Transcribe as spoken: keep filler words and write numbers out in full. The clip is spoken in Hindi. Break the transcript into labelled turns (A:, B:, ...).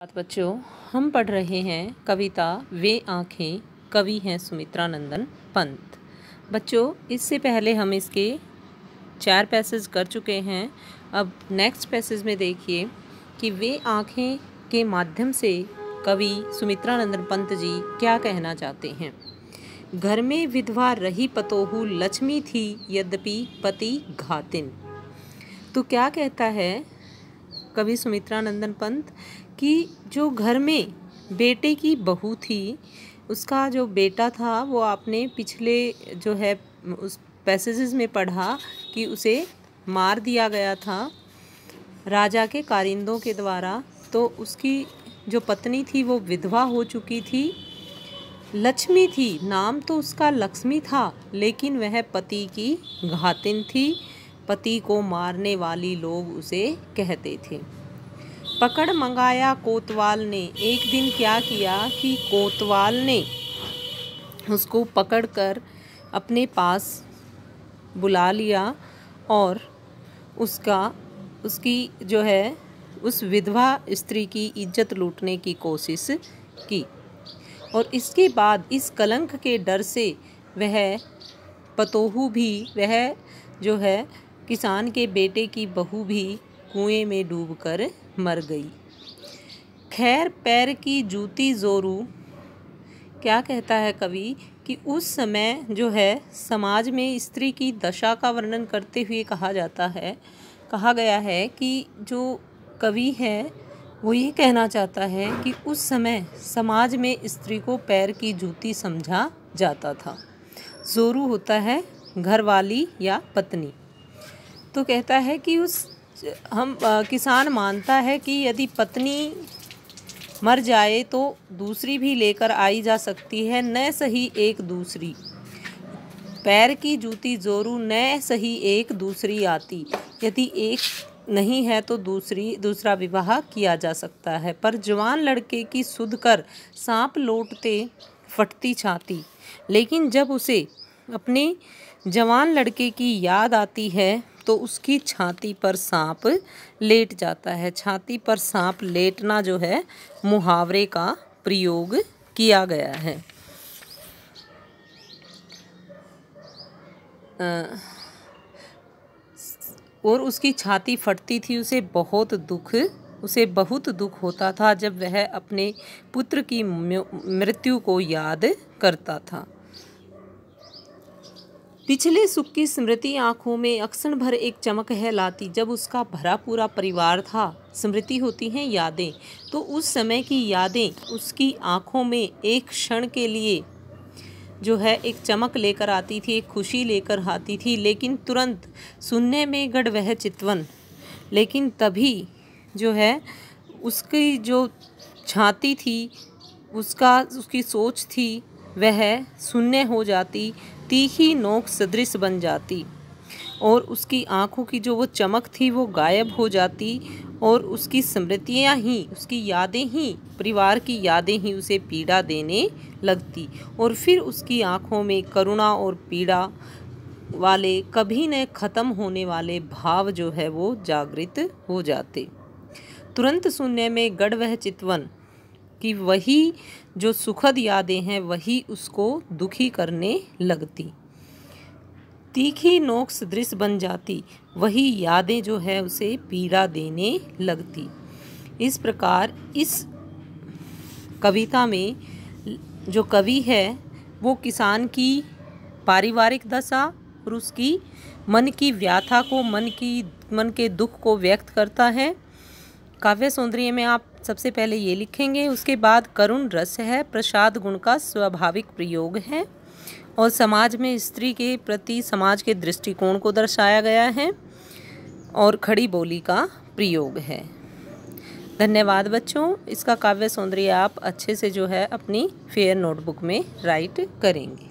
A: बच्चों, हम पढ़ रहे हैं कविता वे आँखें, कवि हैं सुमित्रा नंदन पंत। बच्चों, इससे पहले हम इसके चार पैसेज कर चुके हैं। अब नेक्स्ट पैसेज में देखिए कि वे आँखें के माध्यम से कवि सुमित्रा नंदन पंत जी क्या कहना चाहते हैं। घर में विधवा रही पतोहू लक्ष्मी थी, यद्यपि पति घातिन। तो क्या कहता है कवि सुमित्रा नंदन पंत कि जो घर में बेटे की बहू थी, उसका जो बेटा था वो आपने पिछले जो है उस पैसेजेस में पढ़ा कि उसे मार दिया गया था राजा के कारिंदों के द्वारा। तो उसकी जो पत्नी थी वो विधवा हो चुकी थी, लक्ष्मी थी, नाम तो उसका लक्ष्मी था, लेकिन वह पति की घातिन थी। पति को मारने वाली लोग उसे कहते थे। पकड़ मंगाया कोतवाल ने। एक दिन क्या किया कि कोतवाल ने उसको पकड़कर अपने पास बुला लिया और उसका उसकी जो है उस विधवा स्त्री की इज्जत लूटने की कोशिश की। और इसके बाद इस कलंक के डर से वह पतोहू भी, वह जो है किसान के बेटे की बहू भी कुएं में डूबकर मर गई। खैर पैर की जूती जोरू। क्या कहता है कवि कि उस समय जो है समाज में स्त्री की दशा का वर्णन करते हुए कहा जाता है, कहा गया है कि जो कवि है वो ये कहना चाहता है कि उस समय समाज में स्त्री को पैर की जूती समझा जाता था। जोरू होता है घरवाली या पत्नी। तो कहता है कि उस हम आ, किसान मानता है कि यदि पत्नी मर जाए तो दूसरी भी लेकर आई जा सकती है, न सही एक दूसरी। पैर की जूती जोरू, न सही एक दूसरी आती। यदि एक नहीं है तो दूसरी दूसरा विवाह किया जा सकता है। पर जवान लड़के की सुध कर सांप लौटते फटती छाती। लेकिन जब उसे अपने जवान लड़के की याद आती है तो उसकी छाती पर सांप लेट जाता है। छाती पर सांप लेटना जो है मुहावरे का प्रयोग किया गया है। और उसकी छाती फटती थी, उसे बहुत दुख उसे बहुत दुख होता था जब वह अपने पुत्र की मृत्यु को याद करता था। पिछले सुख की स्मृति आँखों में अक्सर भर एक चमक है लाती। जब उसका भरा पूरा परिवार था, स्मृति होती हैं यादें, तो उस समय की यादें उसकी आँखों में एक क्षण के लिए जो है एक चमक लेकर आती थी, एक खुशी लेकर आती थी। लेकिन तुरंत सुनने में गढ़ वह चितवन। लेकिन तभी जो है उसकी जो छाती थी, उसका उसकी सोच थी, वह शून्य हो जाती, तीखी नोक सदृश बन जाती। और उसकी आँखों की जो वो चमक थी वो गायब हो जाती। और उसकी स्मृतियाँ ही, उसकी यादें ही, परिवार की यादें ही उसे पीड़ा देने लगती। और फिर उसकी आँखों में करुणा और पीड़ा वाले कभी न ख़त्म होने वाले भाव जो है वो जागृत हो जाते। तुरंत सुनने में गढ़ वह चितवन कि वही जो सुखद यादें हैं वही उसको दुखी करने लगती। तीखी नोक सदृश बन जाती, वही यादें जो है उसे पीड़ा देने लगती। इस प्रकार इस कविता में जो कवि है वो किसान की पारिवारिक दशा और उसकी मन की व्याथा को, मन की मन के दुख को व्यक्त करता है। काव्य सौंदर्य में आप सबसे पहले ये लिखेंगे, उसके बाद करुण रस है, प्रसाद गुण का स्वाभाविक प्रयोग है, और समाज में स्त्री के प्रति समाज के दृष्टिकोण को दर्शाया गया है, और खड़ी बोली का प्रयोग है। धन्यवाद बच्चों। इसका काव्य सौंदर्य आप अच्छे से जो है अपनी फेयर नोटबुक में राइट करेंगे।